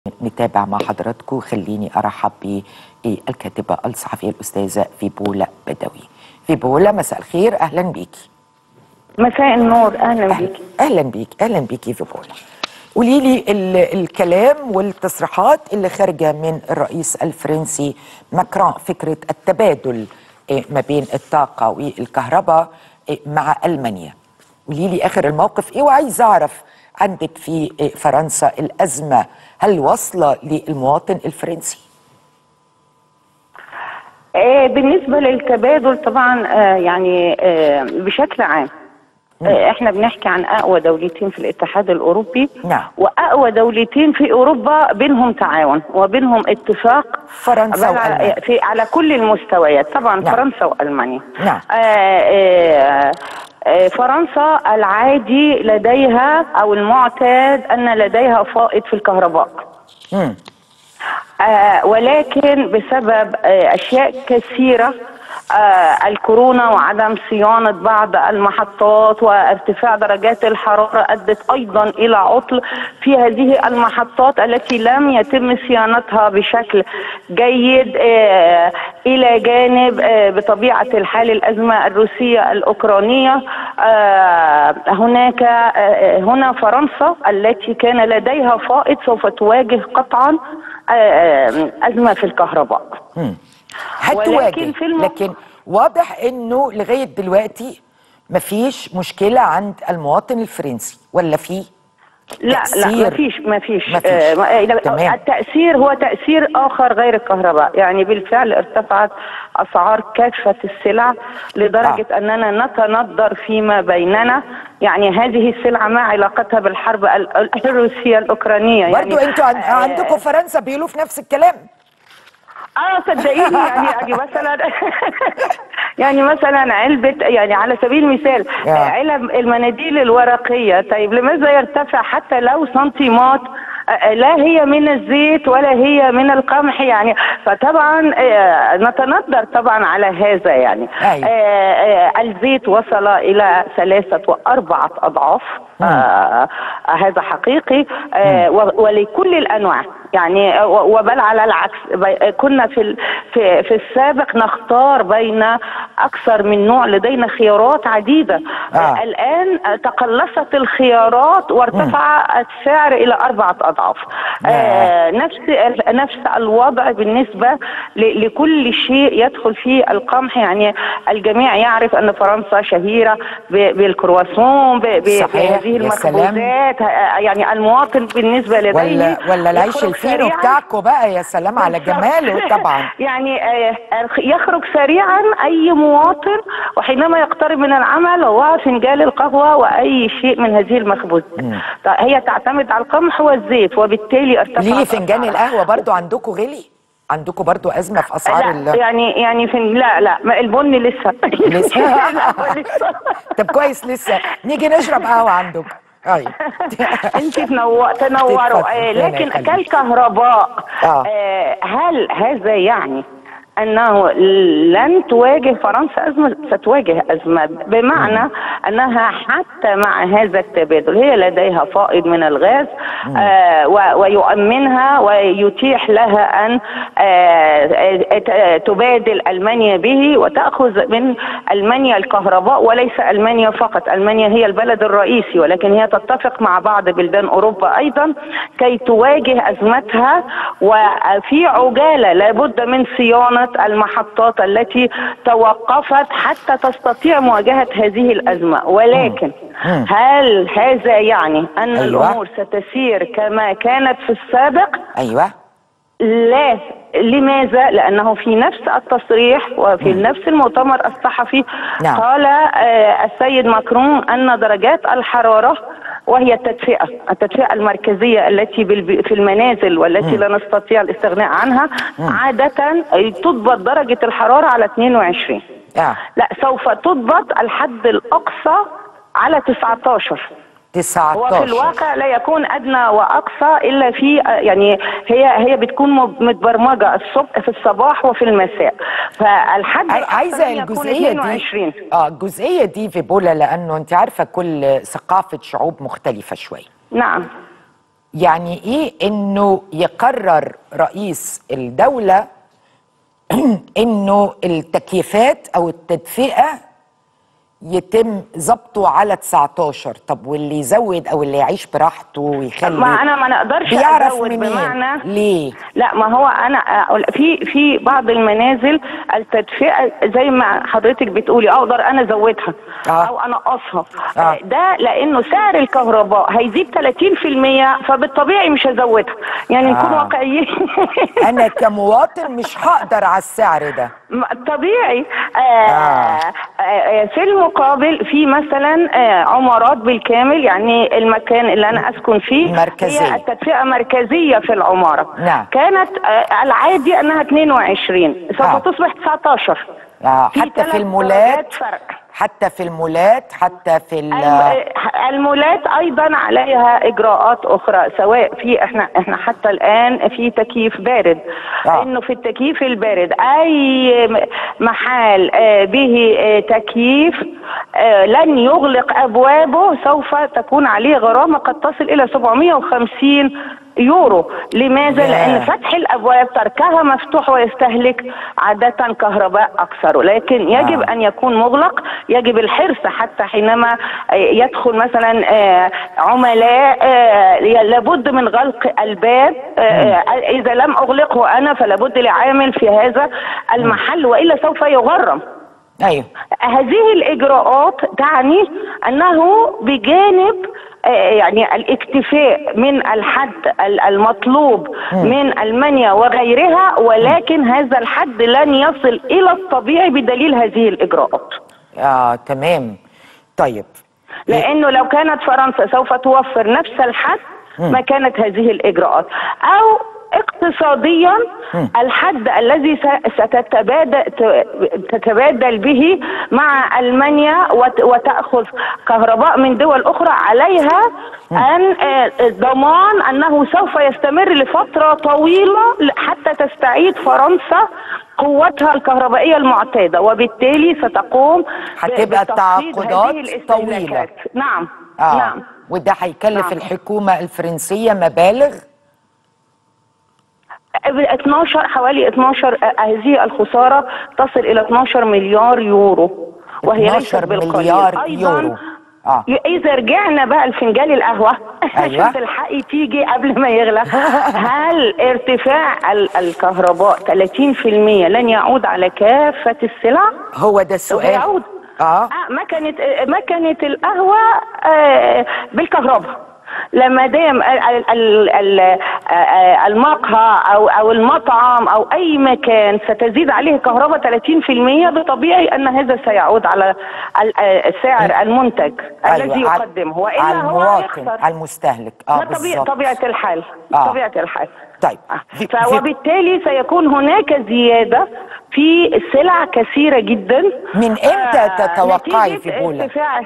نتابع مع حضراتكم. خليني ارحب بالكاتبه الصحفيه الاستاذه فيبولا بدوي. فيبولا، مساء الخير، اهلا بيكي. مساء النور، اهلا بيكي. اهلا بيكي فيبولا. قولي لي الكلام والتصريحات اللي خارجه من الرئيس الفرنسي ماكرون، فكره التبادل ما بين الطاقه والكهرباء مع المانيا. قولي لي اخر الموقف ايه، وعايز اعرف عندك في فرنسا الازمه هل واصله للمواطن الفرنسي؟ بالنسبه للتبادل طبعا بشكل عام احنا بنحكي عن اقوى دولتين في الاتحاد الاوروبي. نعم. واقوى دولتين في اوروبا بينهم تعاون وبينهم اتفاق، فرنسا والمانيا على كل المستويات طبعا. نعم. فرنسا والمانيا. نعم. فرنسا العادي لديها او المعتاد ان لديها فائض في الكهرباء. ولكن بسبب اشياء كثيره، الكورونا وعدم صيانة بعض المحطات وارتفاع درجات الحرارة أدت أيضا إلى عطل في هذه المحطات التي لم يتم صيانتها بشكل جيد، إلى جانب بطبيعة الحال الأزمة الروسية الأوكرانية. هنا فرنسا التي كان لديها فائض سوف تواجه قطعا أزمة في الكهرباء. هتواجه، لكن واضح انه لغايه دلوقتي مفيش مشكله عند المواطن الفرنسي، ولا في؟ لا مفيش. تمام. التأثير هو تأثير آخر غير الكهرباء. يعني بالفعل ارتفعت أسعار كافة السلع لدرجة أننا نتندر فيما بيننا. يعني هذه السلعة ما علاقتها بالحرب الروسية الأوكرانية. برضو يعني انتوا عندكم فرنسا بيقولوا في نفس الكلام؟ صدقيني. يعني مثلا يعني مثلا علبة، يعني على سبيل المثال علب المناديل الورقية، طيب لماذا يرتفع حتى لو سنتيمات؟ لا هي من الزيت ولا هي من القمح. يعني فطبعا نتندر طبعا على هذا. يعني الزيت وصل إلى 3 و4 أضعاف. هذا حقيقي. ولكل الأنواع. يعني وبل على العكس، كنا في السابق نختار بين أكثر من نوع، لدينا خيارات عديدة. الآن تقلصت الخيارات وارتفع السعر إلى 4 أضعاف. نفس الوضع بالنسبة لكل شيء يدخل فيه القمح. يعني الجميع يعرف أن فرنسا شهيرة بالكرواسون، بهذه المخبوزات. يعني المواطن بالنسبة لديه ولا العيش الفينو بتاعكم بقى، يا سلام على جماله طبعا. يعني يخرج سريعا أي مواطن، وحينما يقترب من العمل هو فنجان القهوة وأي شيء من هذه المخبوزات. هي تعتمد على القمح والزيت، وبالتالي ارتفع. ليه فنجان القهوة برضو عندكم غلي؟ عندكم برضو أزمة في أسعار لا البن لسه. طب كويس، لسه نيجي نشرب قهوة عندكم. انت تنوروا. لكن كالكهرباء، هل هذا يعني أنه لن تواجه فرنسا أزمة؟ ستواجه أزمة، بمعنى أنها حتى مع هذا التبادل هي لديها فائض من الغاز، ويؤمنها ويتيح لها أن تبادل ألمانيا به وتأخذ من ألمانيا الكهرباء. وليس ألمانيا فقط، ألمانيا هي البلد الرئيسي، ولكن هي تتفق مع بعض بلدان أوروبا أيضا كي تواجه أزمتها. وفي عجالة لابد من صيانة المحطات التي توقفت حتى تستطيع مواجهة هذه الأزمة. ولكن هل هذا يعني أن الأمور ستسير كما كانت في السابق؟ لا. لماذا؟ لأنه في نفس التصريح وفي نفس المؤتمر الصحفي قال السيد ماكرون أن درجات الحرارة، وهي التدفئة المركزية التي في المنازل والتي لا نستطيع الاستغناء عنها، عادة تضبط درجة الحرارة على 22. لا، سوف تضبط الحد الأقصى على 19. وفي الواقع لا يكون ادنى واقصى الا في، يعني هي بتكون متبرمجه الصبح في الصباح وفي المساء. فالحد عايزه الجزئيه دي الجزئيه دي فيبولا، لانه انت عارفه كل ثقافه شعوب مختلفه شويه. نعم. يعني ايه انه يقرر رئيس الدولة انه التكييفات او التدفئة يتم ضبطه على 19؟ طب واللي يزود او اللي يعيش براحته ويخلي، ما نقدرش بيعرف ازود منين؟ بمعنى ليه؟ لا، ما هو انا في بعض المنازل التدفئه زي ما حضرتك بتقولي اقدر انا ازودها او انقصها. ده لانه سعر الكهرباء هيزيد 30%، فبالطبيعي مش هزودها، يعني نكون واقعيين. انا كمواطن مش هقدر على السعر ده طبيعي. في المقابل في مثلا عمارات بالكامل، يعني المكان اللي انا اسكن فيه مركزية. هي التدفئة مركزية في العمارة. نعم. كانت العادي انها 22 سوف تصبح 19. حتى في المولات، حتى في المولات، حتى في المولات ايضا عليها اجراءات اخرى، سواء في احنا حتى الان في تكييف بارد. انه في التكييف البارد اي محل به تكييف لن يغلق ابوابه، سوف تكون عليه غرامه قد تصل الى 750 يورو. لماذا؟ لأن فتح الأبواب تركها مفتوح ويستهلك عادة كهرباء أكثر، لكن يجب أن يكون مغلق. يجب الحرص حتى حينما يدخل مثلا عملاء لابد من غلق الباب. إذا لم أغلقه أنا فلابد لعامل في هذا المحل، وإلا سوف يغرم. أيوه. هذه الإجراءات تعني أنه بجانب يعني الاكتفاء من الحد المطلوب من ألمانيا وغيرها، ولكن هذا الحد لن يصل إلى الطبيعي بدليل هذه الإجراءات. تمام. طيب، لأنه لو كانت فرنسا سوف توفر نفس الحد ما كانت هذه الإجراءات. أو اقتصاديا الحد الذي ستتبادل به مع ألمانيا وتأخذ كهرباء من دول أخرى، عليها أن ضمان أنه سوف يستمر لفترة طويلة حتى تستعيد فرنسا قوتها الكهربائية المعتادة، وبالتالي ستقوم هتبقى التعاقدات طويلة. نعم. نعم. وده هيكلف الحكومة الفرنسية مبالغ. 12 حوالي 12 هذه الخسارة تصل إلى 12 مليار يورو، وهي ليست بالقليل أيضا. إذا رجعنا بقى لفنجان القهوة عشان تلحقي تيجي قبل ما يغلى، هل ارتفاع الكهرباء 30% لن يعود على كافة السلع؟ هو ده السؤال. يعود. مكنة القهوة بالكهرباء. لما دام المقهى او المطعم او اي مكان ستزيد عليه كهرباء 30%، بطبيعي ان هذا سيعود على سعر المنتج الذي يقدمه، والا على المواطن، على المستهلك. طبيعة الحال. طبيعة الحال. طيب. وبالتالي سيكون هناك زيادة في سلع كثيرة جدا. من امتى تتوقعي في بولا؟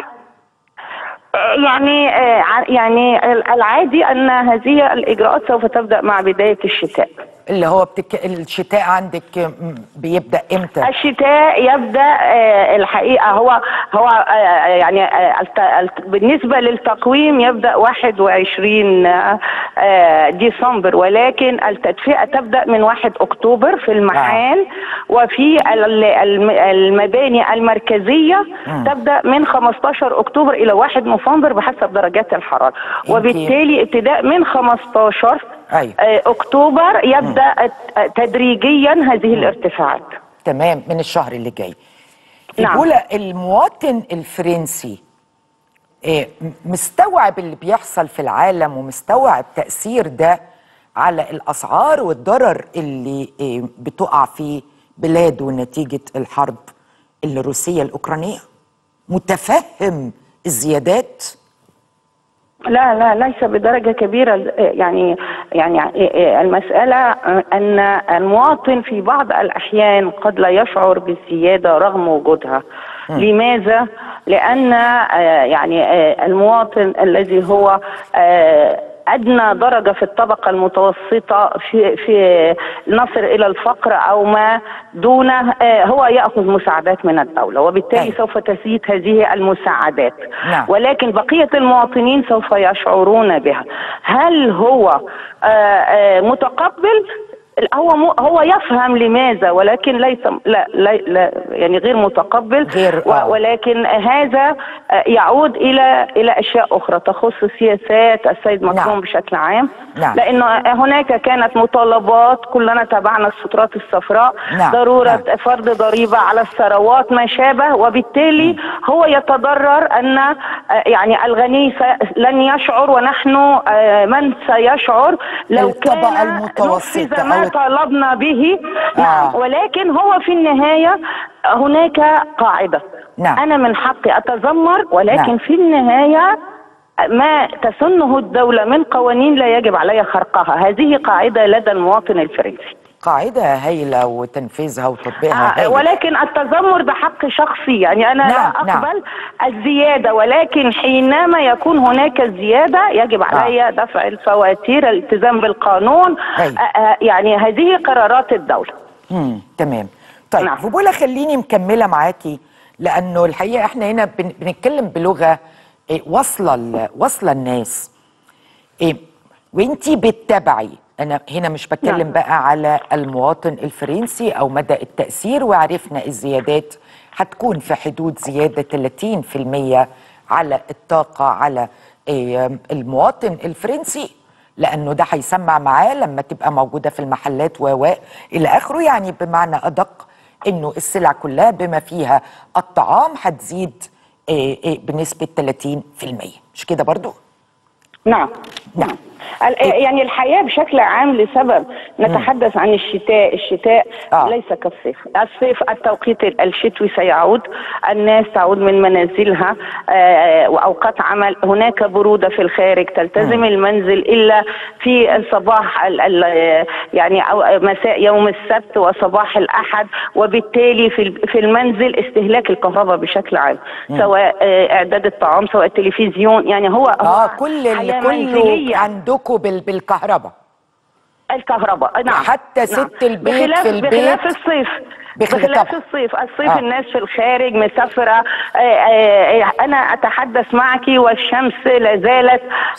يعني العادي ان هذه الاجراءات سوف تبدا مع بدايه الشتاء. اللي هو الشتاء عندك بيبدا امتى؟ الشتاء يبدا الحقيقه هو يعني بالنسبه للتقويم يبدا 21 ديسمبر، ولكن التدفئه تبدا من 1 اكتوبر في المحال. وفي المباني المركزيه تبدا من 15 اكتوبر الى 1 نوفمبر بحسب درجات الحراره. وبالتالي ابتداء من 15 اكتوبر يبدا تدريجيا هذه الارتفاعات. تمام، من الشهر اللي جاي. نعم. يقول المواطن الفرنسي مستوعب اللي بيحصل في العالم، ومستوعب تأثير ده على الأسعار والضرر اللي بتقع في بلاده نتيجة الحرب الروسية الأوكرانية؟ متفهم الزيادات؟ لا ليس بدرجة كبيرة. يعني المسألة أن المواطن في بعض الأحيان قد لا يشعر بالزيادة رغم وجودها. لماذا؟ لأن يعني المواطن الذي هو ادنى درجه في الطبقه المتوسطه في نصل الى الفقر او ما دونه هو ياخذ مساعدات من الدوله، وبالتالي سوف تزيد هذه المساعدات. ولكن بقيه المواطنين سوف يشعرون بها. هل هو متقبل؟ هو يفهم لماذا، ولكن ليس لا يعني غير متقبل، ولكن هذا يعود الى اشياء اخرى تخص سياسات السيد ماكرون بشكل عام. لان هناك كانت مطالبات، كلنا تابعنا السترات الصفراء، ضروره فرض ضريبه على الثروات ما شابه، وبالتالي هو يتضرر ان يعني الغني لن يشعر، ونحن من سيشعر لو كان نفذ ما طالبنا به. ولكن هو في النهاية هناك قاعدة، أنا من حقي أتذمر، ولكن في النهاية ما تسنه الدولة من قوانين لا يجب علي خرقها. هذه قاعدة لدى المواطن الفرنسي، قاعدة هايلة وتنفيذها وتطبيقها هايل. ولكن التذمر ده حق شخصي، يعني أنا لا أقبل الزيادة، ولكن حينما يكون هناك زيادة يجب علي دفع الفواتير، الالتزام بالقانون. يعني هذه قرارات الدولة. تمام. طيب فيبولا، خليني مكملة معاكي، لأنه الحقيقة احنا هنا بنتكلم بلغة واصلة الناس، وانتي بتتابعي. أنا هنا مش بتكلم بقى على المواطن الفرنسي أو مدى التأثير، وعرفنا الزيادات هتكون في حدود زيادة 30% على الطاقة على المواطن الفرنسي، لأنه ده هيسمع معاه لما تبقى موجودة في المحلات إلى آخره. يعني بمعنى أدق إنه السلع كلها بما فيها الطعام هتزيد بنسبة 30%، مش كده برضو؟ نعم. يعني الحياة بشكل عام، لسبب نتحدث عن الشتاء ليس كالصيف. الصيف التوقيت الشتوي سيعود، الناس تعود من منازلها وأوقات عمل، هناك برودة في الخارج، تلتزم المنزل إلا في صباح يعني أو مساء يوم السبت وصباح الأحد، وبالتالي في المنزل استهلاك الكهرباء بشكل عام، سواء إعداد الطعام سواء التلفزيون، يعني هو كله عندكم بالكهرباء. الكهرباء نعم، حتى ست البيت في البيت، بخلاف الصيف. الصيف الناس في الخارج مسافرة. أنا أتحدث معك والشمس لا زالت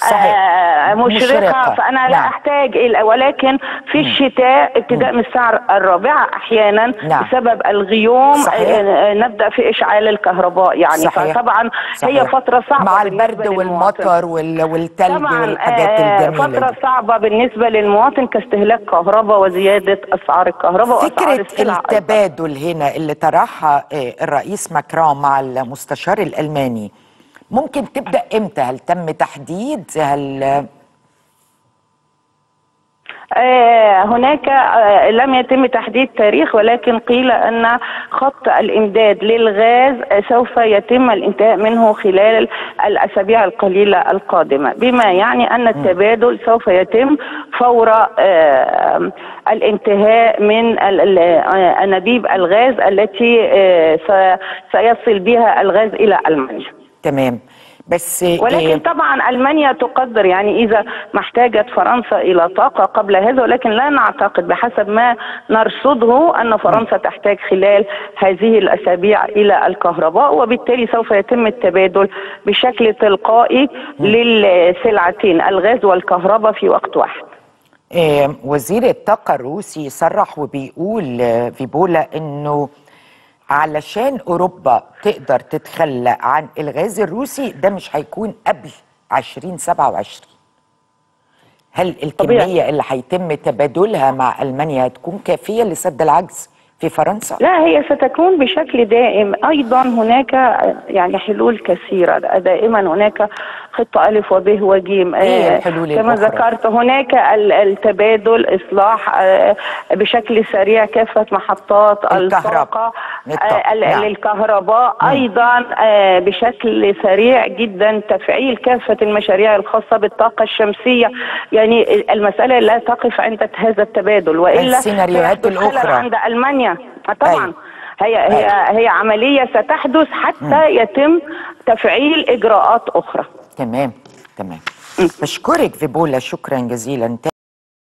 مشرقة، فأنا لا أحتاج ولكن في الشتاء ابتداء من الساعة 4 أحيانا بسبب الغيوم نبدأ في إشعال الكهرباء، يعني فطبعا هي فترة صعبة مع البرد والمطر والتلج والحاجات الجميلة، فترة صعبة بالنسبة للمواطن كاستهلاك كهرباء وزيادة أسعار الكهرباء وأسعار السلع. التبادل هنا اللي طرحها الرئيس ماكرون مع المستشار الألماني ممكن تبدأ إمتى؟ هل تم تحديد؟ هناك لم يتم تحديد تاريخ، ولكن قيل أن خط الإمداد للغاز سوف يتم الانتهاء منه خلال الأسابيع القليلة القادمة، بما يعني أن التبادل سوف يتم فور الانتهاء من أنابيب الغاز التي سيصل بها الغاز إلى ألمانيا. تمام. بس ولكن طبعا ألمانيا تقدر، يعني إذا ما احتاجت فرنسا إلى طاقة قبل هذا، ولكن لا نعتقد بحسب ما نرصده أن فرنسا تحتاج خلال هذه الأسابيع إلى الكهرباء، وبالتالي سوف يتم التبادل بشكل تلقائي للسلعتين الغاز والكهرباء في وقت واحد. وزير الطاقة الروسي صرح وبيقول فيبولا إنه علشان أوروبا تقدر تتخلى عن الغاز الروسي ده مش هيكون قبل 2027. هل الكمية اللي هيتم تبادلها مع ألمانيا هتكون كافية لسد العجز في فرنسا؟ لا، هي ستكون بشكل دائم. أيضا هناك يعني حلول كثيرة، دائما هناك خطة ألف وب وجيم. كما ذكرت هناك التبادل، إصلاح بشكل سريع كافة محطات الطاقة للكهرباء. أيضا بشكل سريع جدا تفعيل كافة المشاريع الخاصة بالطاقة الشمسية. يعني المسألة لا تقف عند هذا التبادل، وإلا السيناريوهات الأخرى عند ألمانيا طبعا هي عملية ستحدث حتى يتم تفعيل إجراءات أخرى. تمام. بشكرك فيبولا، شكرا جزيلا.